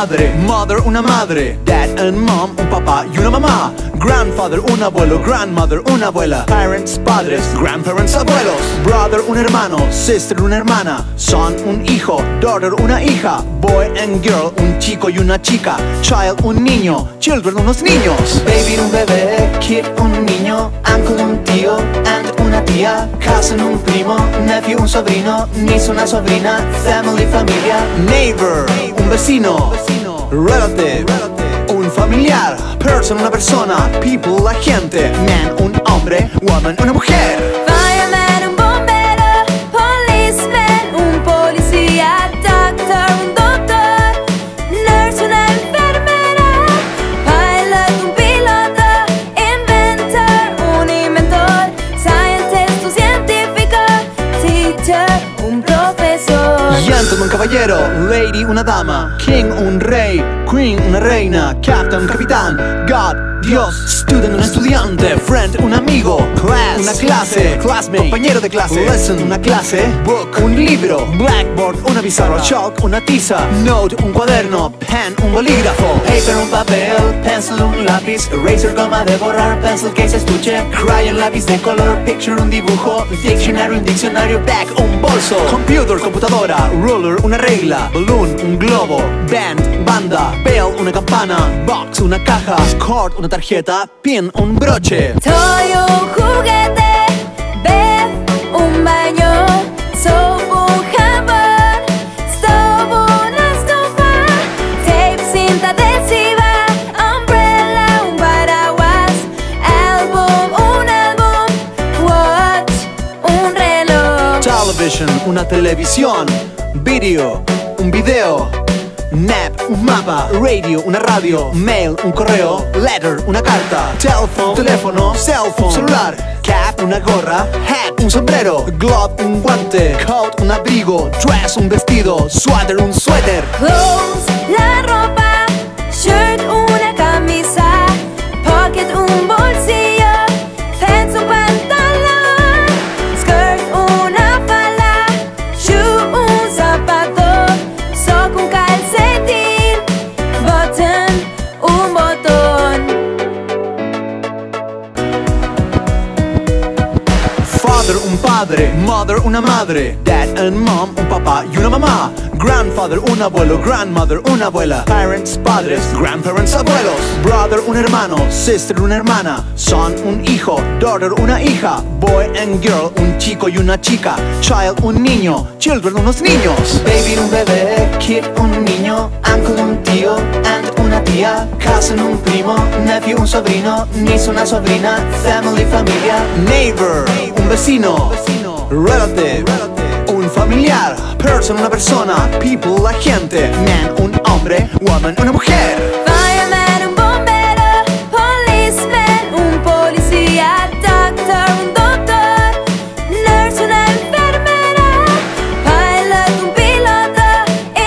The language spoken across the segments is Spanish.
padre, mother una madre, dad and mom un papá y una mamá, grandfather un abuelo, grandmother una abuela, parents padres, grandparents abuelos, brother un hermano, sister una hermana, son un hijo, daughter una hija, boy and girl un chico y una chica, child un niño, children unos niños, baby un bebé, kid un niño, uncle un tío, aunt una tía, cousin un primo, nephew un sobrino, niece una sobrina, family familia, neighbor un vecino, relative un familiar, person una persona, people la gente, man un hombre, woman una mujer. Fireman un bombero, policeman un policía, doctor un doctor, nurse una enfermera, pilot un piloto, inventor un inventor, scientist un científico, teacher un profesor. Gentleman un caballero, lady una dama, king un rey, queen una reina, captain un capitán, God Dios, student un estudiante, friend un amigo, class una clase, classmate compañero de clase, lesson una clase, book un libro, blackboard una pizarra, chalk una tiza, note un cuaderno, pen un bolígrafo, paper un papel, pencil un lápiz, eraser goma de borrar, pencil case estuche, crayon lápiz de color, picture un dibujo, dictionary un diccionario, bag un bolso, computer computadora, ruler una regla, balloon un globo, band banda, bell una campana, box una caja, card una tarjeta, pin un broche, Toy un juguete, bed un baño, soap un jabón, stove una estufa, tape cinta adhesiva, umbrella un paraguas, album un álbum, watch un reloj, television una televisión, video un video, map un mapa, radio una radio, mail un correo, letter una carta, telephone teléfono, cell phone celular, cap una gorra, hat un sombrero, glove un guante, coat un abrigo, dress un vestido, sweater un suéter, clothes la ropa, shirt una camisa, pocket un bolsillo, pants un pantalón, skirt una falda, shoe un zapato, sock un calcetín, button un botón. father un padre, mother una madre, dad and mom un papá y una mamá, grandfather un abuelo, grandmother una abuela, parents padres, grandparents abuelos, brother un hermano, sister una hermana, son un hijo, daughter una hija, boy and girl un chico y una chica, child un niño, children unos niños, baby un bebé, kid un niño, uncle un tío, aunt una tía, cousin un primo, nephew un sobrino, niece una sobrina, family familia, neighbor un vecino, relative un familiar, person una persona, people la gente, man un hombre, woman una mujer. Fireman un bombero, policeman un policía, doctor un doctor, nurse una enfermera, pilot un piloto,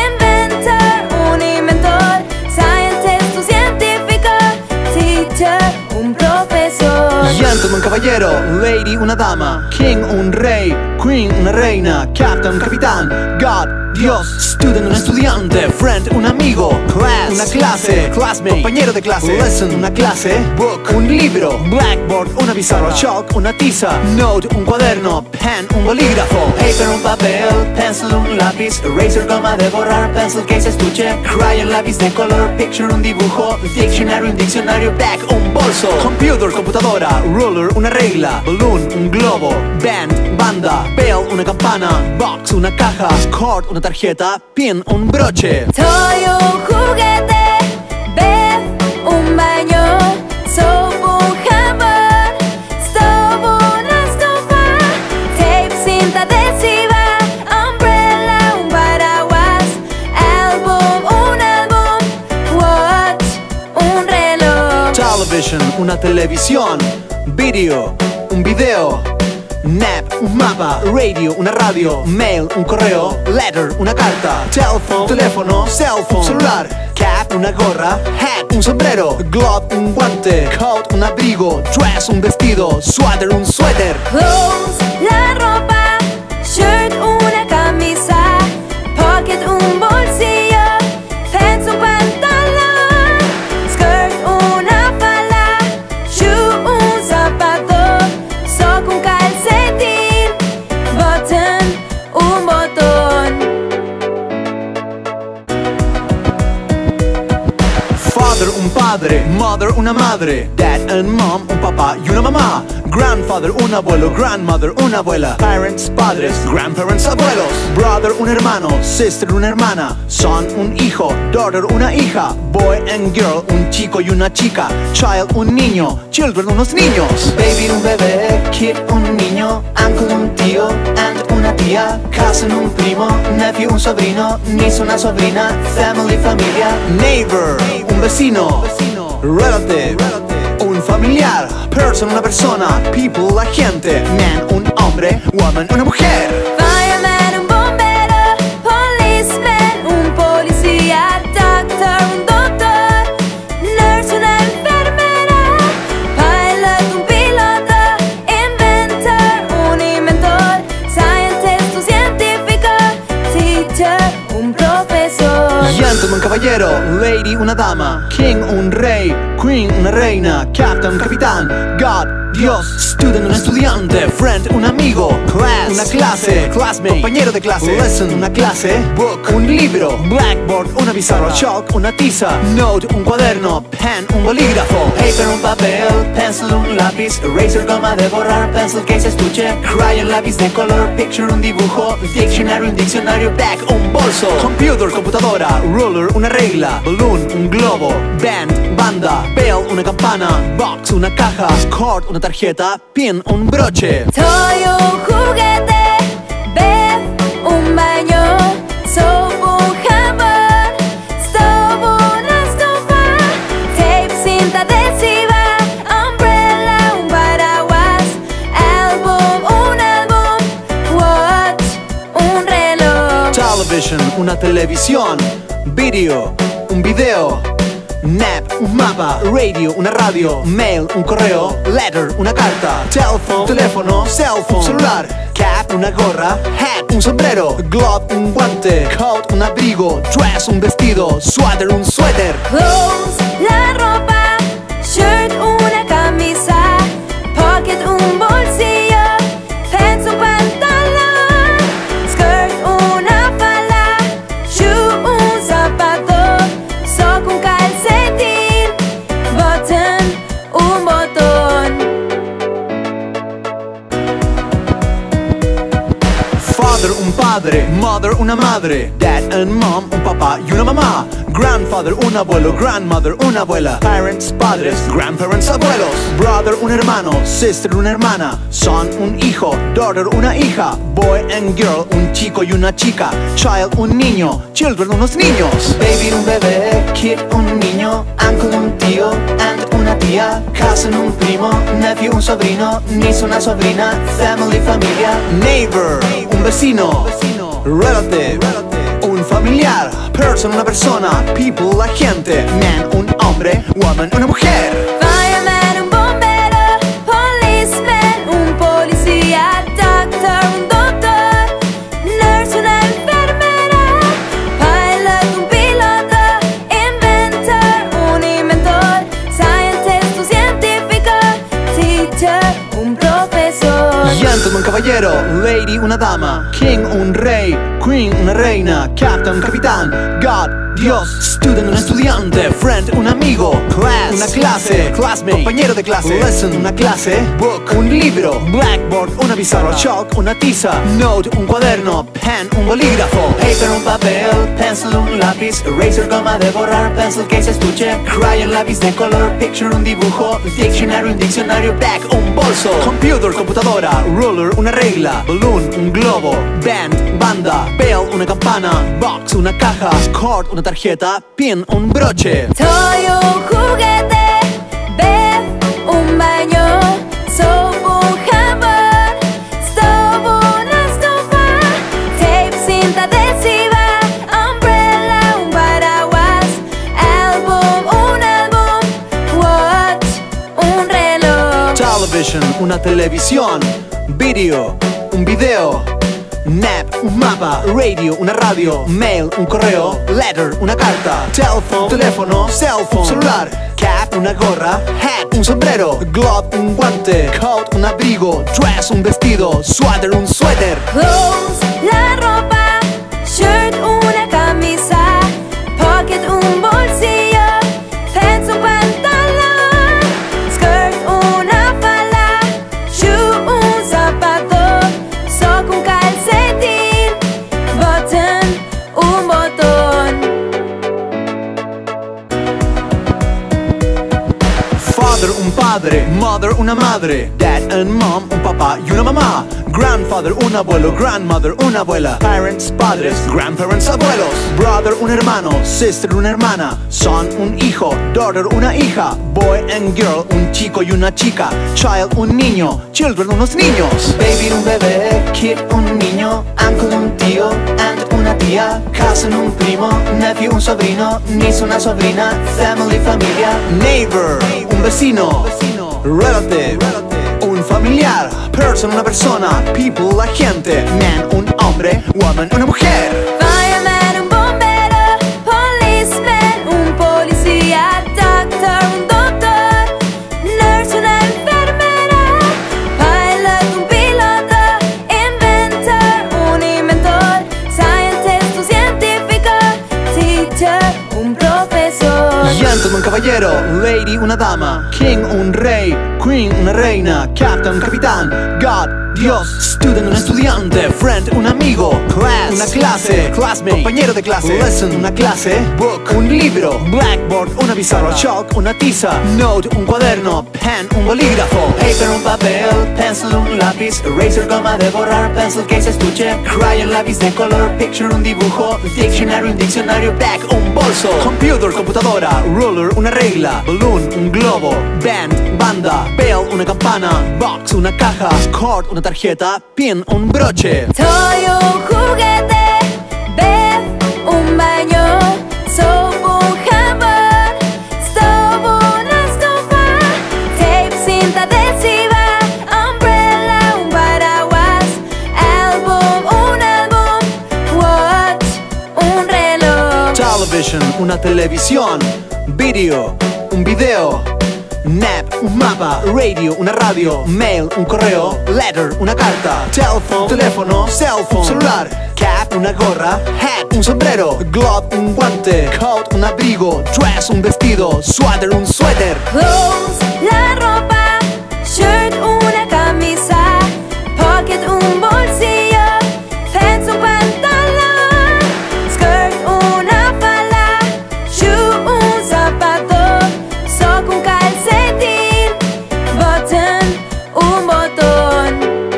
inventor un inventor, scientist un científico, teacher un profesor. Gentleman un caballero, lady una dama, king un rey, queen una reina, captain un capitán, God Dios, student un estudiante, friend un amigo, class una clase, classmate compañero de clase, lesson una clase, book un libro, blackboard una pizarra, chalk una tiza, note un cuaderno, pen un bolígrafo, paper un papel, pencil un lápiz, eraser goma de borrar, pencil case estuche, crayon lápiz de color, picture un dibujo, dictionary un diccionario, bag un bolso, computer computadora, ruler una regla, balloon un globo, band banda, bell una campana, box una caja, card una tarjeta, pin un broche, Toy un juguete, bed un baño, soap un jabón, stove una estufa, tape cinta adhesiva, umbrella un paraguas, album un álbum, watch un reloj, television una televisión, video un video, map un mapa, radio una radio, mail un correo, letter una carta, telephone teléfono, cell phone celular, cap una gorra, hat un sombrero, glove un guante, coat un abrigo, dress un vestido, sweater un suéter, clothes la ropa, shirt una camisa, pocket un bolsillo, pants un pantalón, Mother, una madre. Dad and mom, un papá y una mamá. Grandfather, un abuelo. Grandmother, una abuela. Parents, padres. Grandparents, abuelos. Brother, un hermano. Sister, una hermana. Son, un hijo. Daughter, una hija. Boy and girl, un chico y una chica. Child, un niño. Children, unos niños. Baby, un bebé. Kid, un niño. Uncle, un tío. Aunt, una tía. Cousin, un primo. Nephew, un sobrino. Niece, una sobrina. Family, familia. Neighbor, un vecino. Relative, un familiar. Person, una persona. People, la gente. Man, un hombre. Woman, una mujer. Fireman, un bombero. Policeman, un policía. Doctor, un doctor. Nurse, una enfermera. Pilot, un piloto. Inventor, un inventor. Scientist, un científico. Teacher, un profesor. Gentleman, caballero. Lady, una dama. King, un rey. Queen, una reina. Captain, capitán. God, Dios. Student, un estudiante. Friend, un amigo. Class, una clase. Classmate, compañero de clase. Lesson, una clase. Book, un libro. Blackboard, una pizarra. Chalk, una tiza. Note, un cuaderno. Pen, un bolígrafo. Paper, un papel. Pencil, un lápiz. Eraser, goma de borrar. Pencil case, estuche. Crayon, lápiz de color. Picture, un dibujo. Dictionary, un diccionario. Bag, un bolso. Computer, computadora. Ruler, una regla. Balloon, un globo. Band, banda. Bell, una campana. Box, una caja. Card, una tarjeta. Pin, un broche. Toy, un juguete. Bed, un baño. Soap, un jabón. Stove, una estufa. Tape, cinta adhesiva. Umbrella, un paraguas. Album, un álbum. Watch, un reloj. Television, una televisión. Video, un video. Map, un mapa. Radio, una radio. Mail, un correo. Letter, una carta. Telephone, teléfono. Cell phone, celular. Cap, una gorra. Hat, un sombrero. Glove, un guante. Coat, un abrigo. Dress, un vestido. Sweater, un suéter. Clothes, la ropa. Shirt, una camisa. Pocket, un bolsillo. Pants, un pantalón. Skirt, una falda. Shoe, un zapato. Sock, un calcetín. Button, un botón. Father, un padre. Mother, una madre. Dad and mom, un papá y una mamá. Grandfather, un abuelo. Grandmother, una abuela. Parents, padres. Grandparents, abuelos. Brother, un hermano. Sister, una hermana. Son, un hijo. Daughter, una hija. Boy and girl, un chico y una chica. Child, un niño. Children, unos niños. Baby, un bebé. Kid, un niño. Uncle, un tío. Aunt, una tía. Cousin, un primo. Nephew, un sobrino. Niece, una sobrina. Family, familia. Neighbor, un vecino. Relative, un familiar. Person, una persona. People, la gente. Man, un hombre. Woman, una mujer. Fireman, un bombero. Policeman, un policía. Doctor, un doctor. Nurse, una enfermera. Pilot, un piloto. Inventor, un inventor. Scientist, un científico. Teacher, un profesor. Gentleman, caballero. Lady, una dama. King, un rey. Queen, una reina. Captain, capitán. God, Dios. Student, un estudiante. Friend, un amigo. Class, una clase. Classmate, compañero de clase. Lesson, una clase. Book, un libro. Blackboard, una pizarra. Chalk, una tiza. Note, un cuaderno. Pen, un bolígrafo. Paper, un papel. Pencil, un lápiz. Eraser, goma de borrar. Pencil case, estuche. Crayon, lápiz de color. Picture, un dibujo. Dictionary, un diccionario. Bag, un bolso. Computer, computadora. Ruler, una regla. Balloon, un globo. Band, banda. Bell, una campana. Box, una caja. Card, una tarjeta. Pin, un broche. Toy, un juguete. Bed, un baño. Soap, un jabón. Stove, una estufa. Tape, cinta adhesiva. Umbrella, un paraguas. Album, un álbum. Watch, un reloj. Television, una televisión. Video, un video. Map, un mapa. Radio, una radio. Mail, un correo. Letter, una carta. Telephone, teléfono. Cell phone, celular. Cap, una gorra. Hat, un sombrero. Glove, un guante. Coat, un abrigo. Dress, un vestido. Sweater, un suéter. Clothes, la ropa. Shirt, una camisa. Pocket, un bolsillo. Pants, un pantalón. Father, un padre. Mother, una madre. Dad and mom, un papá y una mamá. Grandfather, un abuelo. Grandmother, una abuela. Parents, padres. Grandparents, abuelos. Brother, un hermano. Sister, una hermana. Son, un hijo. Daughter, una hija. Boy and girl, un chico y una chica. Child, un niño. Children, unos niños. Baby, un bebé. Kid, un niño. Uncle, un tío. Aunt, una tía. Cousin, un primo. Nephew, un sobrino. Niece, una sobrina. Family, familia. Neighbor, un vecino. Relative, un familiar. Person, una persona. People, la gente. Man, un hombre. Woman, una mujer. Fireman, un bombero. Policeman, un policía. Doctor, un doctor. Nurse, una enfermera. Pilot, un piloto. Inventor, un inventor. Scientist, un científico. Teacher, un profesor. Gentleman, caballero. Lady, una dama. King, un rey. Queen, una reina. Captain, capitán. God, Dios. Student, un estudiante. Friend, un amigo. Class, una clase. Classmate, compañero de clase. Lesson, una clase. Book, un libro. Blackboard, una pizarra. Chalk, una tiza. Note, un cuaderno. Pen, un bolígrafo. Paper, un papel. Pencil, un lápiz. Eraser, goma de borrar. Pencil case, estuche. Crayon, lápiz de color. Picture, un dibujo. Dictionary, un diccionario. Bag, un bolso. Computer, computadora. Ruler, una regla. Balloon, un globo. Band, banda. Bell, una campana. Box, una caja. Card, una tarjeta. Pin, un broche. Toy, un juguete. Bed, un baño. Soap, un jabón. Stove, una estufa. Tape, cinta adhesiva. Umbrella, un paraguas. Album, un álbum. Watch, un reloj. Television, una televisión. Video, un video. Map, un mapa. Radio, una radio. Mail, un correo. Letter, una carta. Telephone, teléfono. Cell phone, celular. Cap, una gorra. Hat, un sombrero. Glove, un guante. Coat, un abrigo. Dress, un vestido. Sweater, un suéter. Clothes, la ropa. Shirt, una camisa. Pocket, un bolsillo. Pants, un pantalón. Skirt, una falda. Shoe, un zapato. Sock, un calcetín. Button, un botón.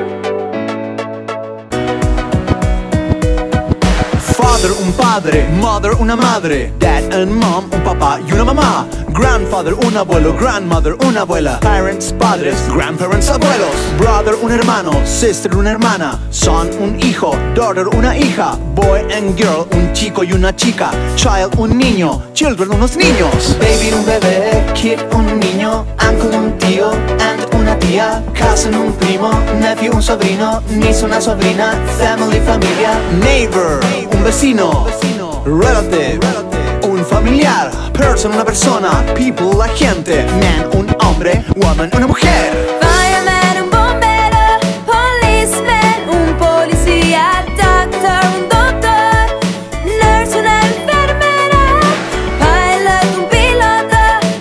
Father, un padre. Mother, una madre. Dad and mom, un papá y una mamá. Grandfather, un abuelo. Grandmother, una abuela. Parents, padres. Grandparents, abuelos. Brother, un hermano. Sister, una hermana. Son, un hijo. Daughter, una hija. Boy and girl, un chico y una chica. Child, un niño. Children, unos niños. Baby, un bebé. Kid, un niño. Uncle, un tío. Aunt, una tía. Cousin, un primo. Nephew, un sobrino. Niece, una sobrina. Family, familia. Neighbor, un vecino. Relative, un familiar. Person, una persona. People, la gente. Man, un hombre. Woman, una mujer. Fireman, un bombero. Policeman, un policía. Doctor, un doctor. Nurse, una enfermera. Pilot, un piloto.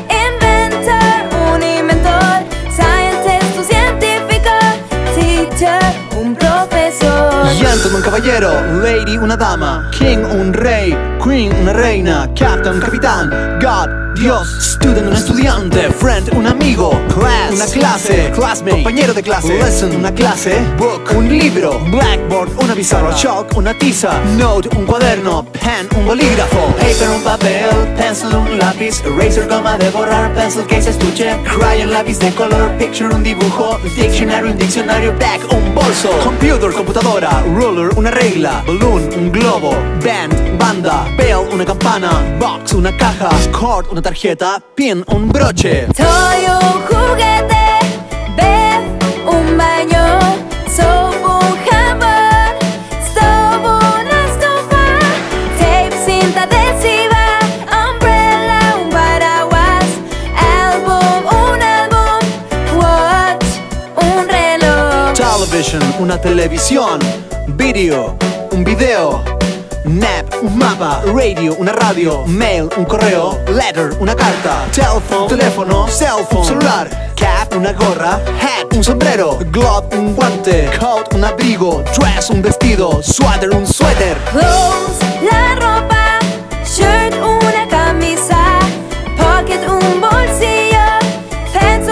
Inventor, un inventor. Scientist, un científico. Teacher, un profesor. Gentleman, caballero. Lady, una dama. King, un rey. Queen, una reina. Captain, capitán. God, Dios. Student, un estudiante. Friend, un amigo. Class, una clase. Classmate, compañero de clase. Lesson, una clase. Book, un libro. Blackboard, una pizarra. Chalk, una tiza. Note, un cuaderno. Pen, un bolígrafo. Paper, un papel. Pencil, un lápiz. Eraser, goma de borrar. Pencil case, estuche. Crayon, lápiz de color. Picture, un dibujo. Dictionary, un diccionario. Bag, un bolso. Computer, computadora. Ruler, una regla. Balloon, un globo. Band, banda. Bell, una campana. Box, una caja. Card, una tarjeta. Pin, un broche. Toy, un juguete. Bed, un baño. Soap, un jabón. Stove, una estufa. Tape, cinta adhesiva. Umbrella, un paraguas. Album, un álbum. Watch, un reloj. Television, una televisión. Video, un video. Map, un mapa. Radio, una radio. Mail, un correo. Letter, una carta. Telephone, teléfono. Cell phone, celular. Cap, una gorra. Hat, un sombrero. Glove, un guante. Coat, un abrigo. Dress, un vestido. Sweater, un suéter. Clothes, la ropa. Shirt, una camisa. Pocket, un bolsillo. Pants,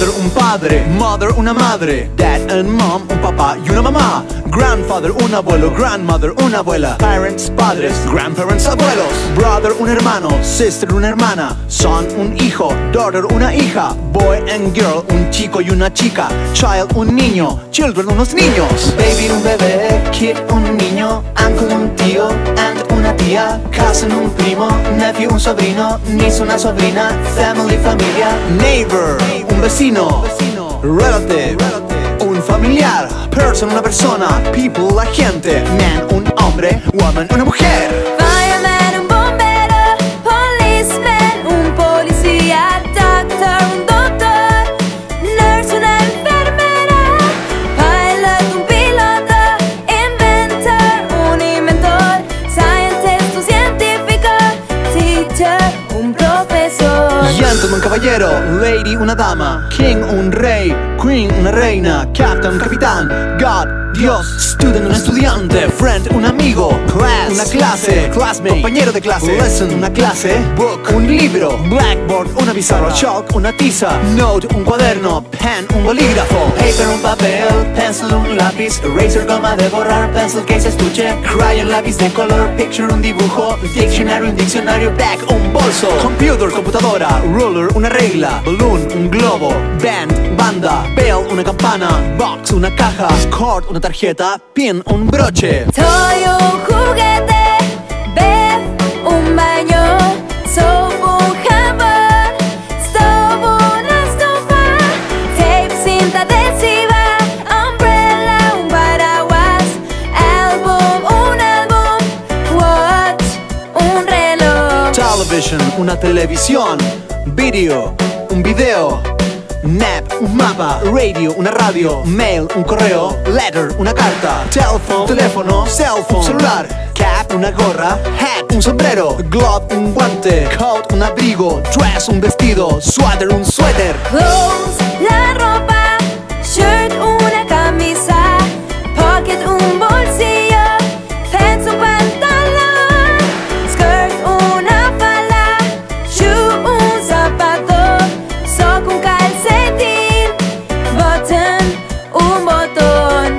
Father, un padre. Mother, una madre. Dad and mom, un papá y una mamá. Grandfather, un abuelo. Grandmother, una abuela. Parents, padres. Grandparents, abuelos. Brother, un hermano. Sister, una hermana. Son, un hijo. Daughter, una hija. Boy and girl, un chico y una chica. Child, un niño. Children, unos niños. Baby, un bebé. Kid, un niño. Uncle, un tío. Aunt, una tía. Cousin, un primo. Nephew, un sobrino. Niece, una sobrina. Family, familia. Neighbor, un vecino. Relative, un familiar. Person, una persona. People, la gente. Man, un hombre. Woman, una mujer. Fireman, un bombero. Policeman, un policía. Doctor, un doctor. Nurse, una enfermera. Pilot, un piloto. Inventor, un inventor. Scientist, un científico. Teacher, un profesor. Gentleman, un caballero. Lady, una dama. King, un rey. Queen, una reina. Captain, un capitán. God, Dios. Student, un estudiante. Friend, un amigo. Class, una clase. Classmate, compañero de clase. Lesson, una clase. Book, un libro. Blackboard, una pizarra. Chalk, una tiza. Note, un cuaderno. Pen, un bolígrafo. Paper, un papel. Pencil, un lápiz. Eraser, goma de borrar. Pencil case, estuche. Crayon, lápiz de color. Picture, un dibujo. Dictionary, un diccionario. Bag, un bolso. Computer, computadora. Ruler, una regla. Balloon, un globo. Band, banda. Bell, una campana. Box, una caja. Card, una tarjeta. Pin, un broche. Toy, un juguete. Bed, un baño. Soap, un jabón. Stove, una estufa. Tape, cinta adhesiva. Umbrella, un paraguas. Album, un álbum. Watch, un reloj. Television, una televisión. Video, un video. Map, un mapa. Radio, una radio. Mail, un correo. Letter, una carta. Telephone, teléfono. Cell phone, celular. Cap, una gorra. Hat, un sombrero. Glove, un guante. Coat, un abrigo. Dress, un vestido. Sweater, un suéter. Clothes, la ropa. Shirt, una camisa. Pocket, un bolsillo. Pants, un pantalón. Skirt, una falda. Shoe, un zapato. Sock, un calcetín. Button, un botón.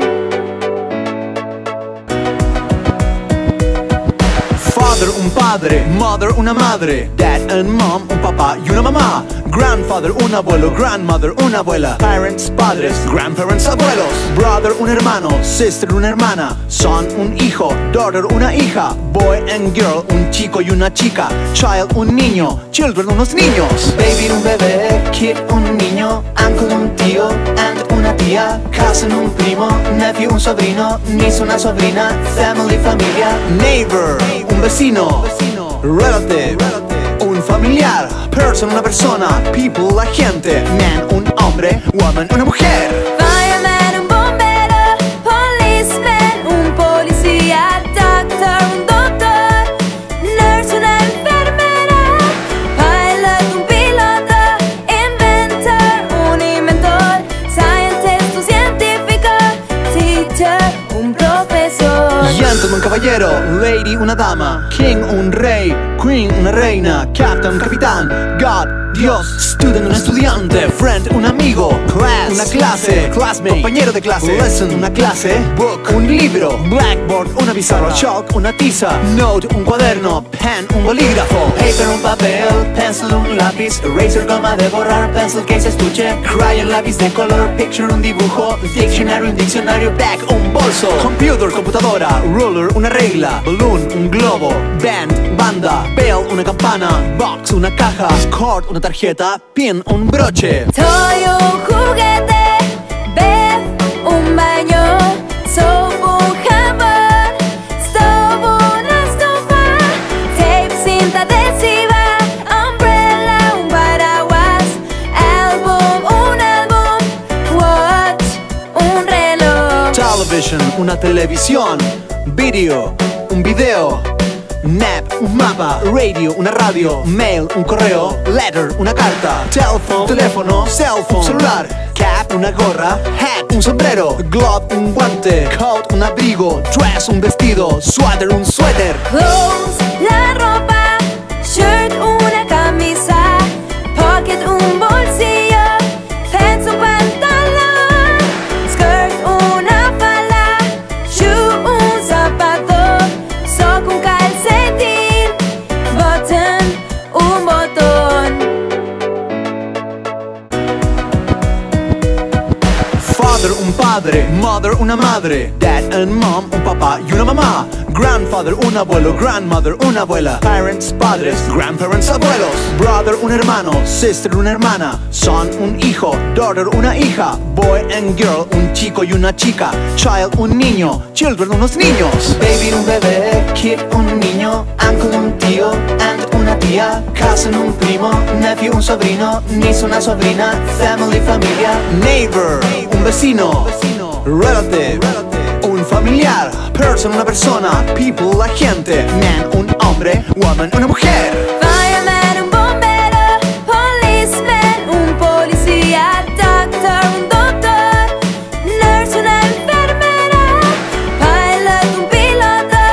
Father, un padre. Mother, una madre. Dad and mom, un papá y una mamá. Grandfather, un abuelo. Grandmother, una abuela. Parents, padres. Grandparents, abuelos. Brother, un hermano. Sister, una hermana. Son, un hijo. Daughter, una hija. Boy and girl, un chico y una chica. Child, un niño. Children, unos niños. Baby, un bebé. Kid, un niño. Uncle, un tío. Aunt, una tía. Cousin, un primo. Nephew, un sobrino. Niece, una sobrina. Family, familia. Neighbor, un vecino. Relative, un familiar. Person, una persona. People, la gente. Man, un hombre. Woman, una mujer. Fireman, un bombero. Policeman, un policía. Doctor, un doctor. Nurse, una enfermera. Pilot, un piloto. Inventor, un inventor. Scientist, un científico. Teacher, un profesor. Gentleman, caballero. Lady, una dama. King, un rey. Queen, una reina. Captain, un capitán. God, Dios. Student, un estudiante. Friend, un amigo. Class, una clase. Classmate, compañero de clase. Lesson, una clase. Book, un libro. Blackboard, una pizarra. Chalk, una tiza. Note, un cuaderno. Pen, un bolígrafo. Paper, un papel. Pencil, un lápiz. Eraser, goma de borrar. Pencil case, estuche. Crayon, lápiz de color. Picture, un dibujo. Dictionary, un diccionario. Bag, un bolso. Computer, computadora. Ruler, una regla. Balloon, un globo. Band, banda. Bell, una campana. Box, una caja. Card, una tarjeta. Pin, un broche. Toy, un juguete. Bed, un baño. Soap, un jabón. Stove, una estufa. Tape, cinta adhesiva. Umbrella, un paraguas. Album, un álbum. Watch, un reloj. Television, una televisión. Video, un video. Map, un mapa. Radio, una radio. Mail, un correo. Letter, una carta. Telephone, teléfono. Cell phone, celular. Cap, una gorra. Hat, un sombrero. Glove, un guante. Coat, un abrigo. Dress, un vestido. Sweater, un suéter. Clothes, la ropa. Shirt, una camisa. Pocket, un bolsillo. Pants, Father, un padre. Mother, una madre. Dad and mom, un papá y una mamá. Grandfather, un abuelo. Grandmother, una abuela. Parents, padres. Grandparents, abuelos. Brother, un hermano. Sister, una hermana. Son, un hijo. Daughter, una hija. Boy and girl, un chico y una chica. Child, un niño. Children, unos niños. Baby, un bebé. Kid, un niño. Uncle, un tío. Aunt, una tía. Cousin, un primo. Nephew, un sobrino. Niece, una sobrina. Family, familia. Neighbor, un vecino. Relative, un familiar. Person, una persona. People, la gente. Man, un hombre. Woman, una mujer. Fireman, un bombero. Policeman, un policía. Doctor, un doctor. Nurse, una enfermera. Pilot, un piloto.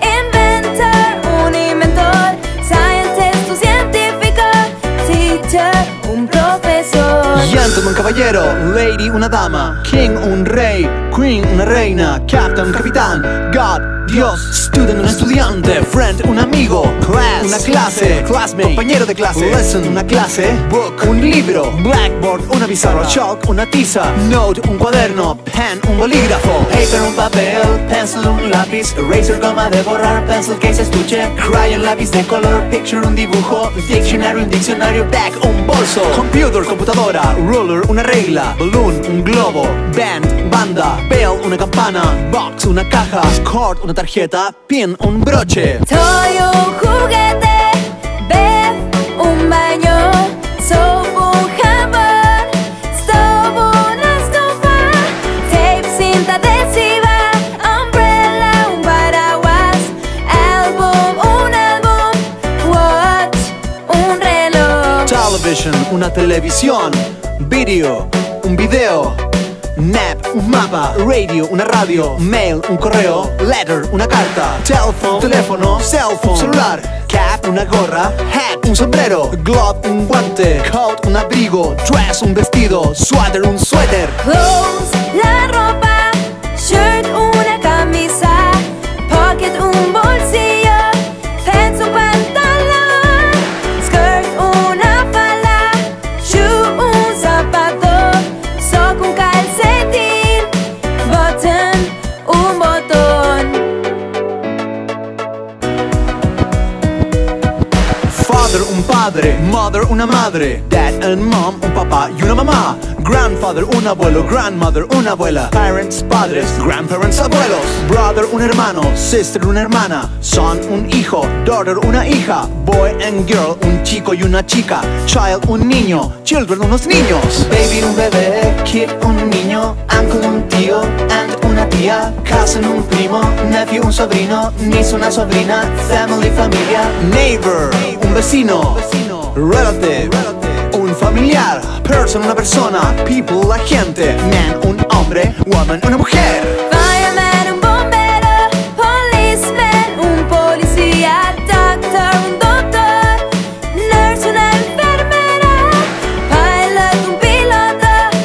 Inventor, un inventor. Scientist, un científico. Teacher, un profesor. Gentleman, caballero. Lady, una dama. King, un rey. Queen, una reina. Captain, un capitán. God, Dios. Student, un estudiante. Friend, un amigo. Class, una clase. Classmate, compañero de clase. Lesson, una clase. Book, un libro. Blackboard, una pizarra. Chalk, una tiza. Note, un cuaderno. Pen, un bolígrafo. Paper, un papel. Pencil, un lápiz. Eraser, goma de borrar. Pencil case, estuche. Crayon, lápiz de color. Picture, un dibujo. Dictionary, un diccionario. Bag, un bolso. Computer, computadora. Ruler, una regla. Balloon, un globo. Band, banda. Bell, una campana. Box, una caja. Card, una tarjeta. Pin, un broche. Toy, un juguete. Bed, un baño. Soap, un jabón. Stove, una estufa. Tape, cinta adhesiva. Umbrella, un paraguas. Album, un álbum. Watch, un reloj. Television, una televisión. Video, un video. Map, un mapa. Radio, una radio. Mail, un correo. Letter, una carta. Telephone, teléfono. Cell phone, celular. Cap, una gorra. Hat, un sombrero. Glove, un guante. Coat, un abrigo. Dress, un vestido. Sweater, un suéter. Clothes, la ropa. Shirt, una camisa. Pocket, un bolsillo. Pants, un pantalón. Skirt, una falda. Shoe, un zapato. Sock, un calcetín. Button, un botón. Father, un padre. Mother, una madre. Dad and mom, un papá y una mamá. Grandfather, un abuelo. Grandmother, una abuela. Parents, padres. Grandparents, abuelos. Brother, un hermano. Sister, una hermana. Son, un hijo. Daughter, una hija. Boy and girl, un chico y una chica. Child, un niño. Children, unos niños. Baby, un bebé. Kid, un niño. Uncle, un tío. Aunt, una tía. Cousin, un primo. Nephew, un sobrino. Niece, una sobrina. Family, familia. Neighbor, un vecino. Relative, un familiar. Person, una persona. People, la gente. Man, un hombre. Woman, una mujer. Fireman, un bombero. Policeman, un policía. Doctor, un doctor. Nurse, una enfermera. Pilot, un piloto.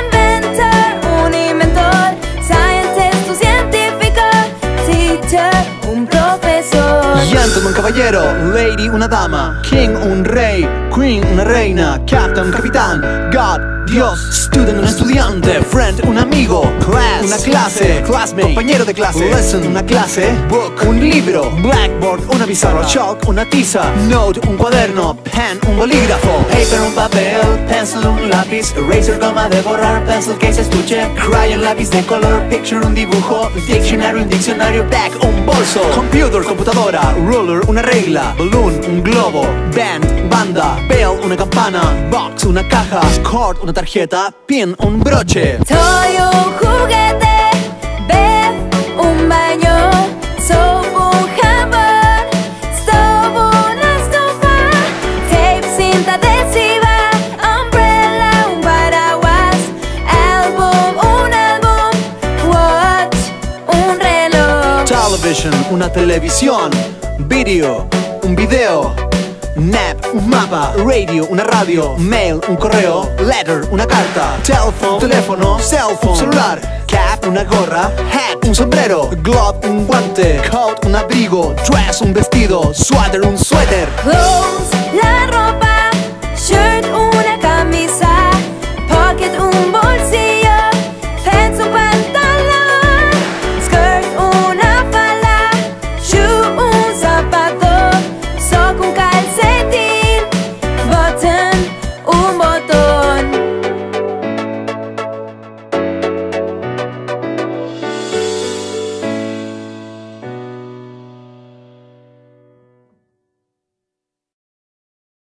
Inventor, un inventor. Scientist, un científico. Teacher, un profesor. Gentleman, caballero. Lady, una dama. King, un rey. Queen, una reina. Captain, un capitán. God, Dios. Student, un estudiante. Friend, un amigo. Class, una clase. Classmate, compañero de clase. Lesson, una clase. Book, un libro. Blackboard, una pizarra. Chalk, una tiza. Note, un cuaderno. Pen, un bolígrafo. Paper, un papel. Pencil, un lápiz. Eraser, goma de borrar. Pencil case, estuche. Crayon, lápiz de color. Picture, un dibujo. Dictionary, un diccionario. Bag, un bolso. Computer, computadora. Ruler, una regla. Balloon, un globo. Band, banda. Bell, una campana. Box, una caja. Card, una tarjeta. Pin, un broche. Toy, un juguete. Bed, un baño. Soap, un jabón. Stove, una estufa. Tape, cinta adhesiva. Umbrella, un paraguas. Album, un álbum. Watch, un reloj. Television, una televisión. Video, un video. Map, un mapa. Radio, una radio. Mail, un correo. Letter, una carta. Telephone, teléfono. Cell phone, celular. Cap, una gorra. Hat, un sombrero. Glove, un guante. Coat, un abrigo. Dress, un vestido. Sweater, un suéter. Clothes, la ropa. Shirt,